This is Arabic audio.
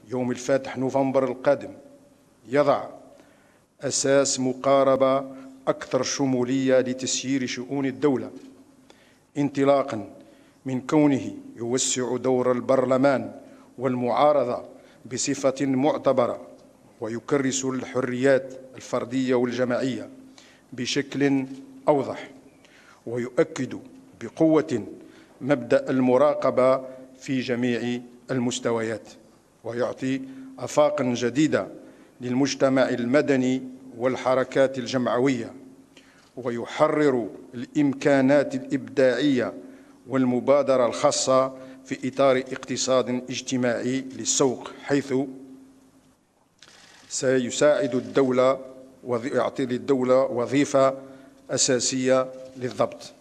يوم الفاتح نوفمبر القادم يضع أساس مقاربة أكثر شمولية لتسيير شؤون الدولة، انطلاقاً من كونه يوسع دور البرلمان والمعارضة بصفة معتبرة، ويكرس الحريات الفردية والجماعية بشكل أوضح، ويؤكد بقوة مبدأ المراقبة في جميع المستويات، ويعطي آفاقاً جديدة للمجتمع المدني والحركات الجمعوية، ويحرر الإمكانات الإبداعية والمبادرة الخاصة في إطار اقتصاد اجتماعي للسوق، حيث سيساعد الدولة ويعطي للدولة وظيفة أساسية للضبط.